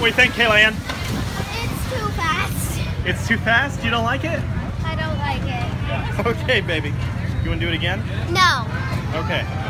do you think, Kaylan? It's too fast. It's too fast? You don't like it? I don't like it. Okay, baby. You want to do it again? No. Okay.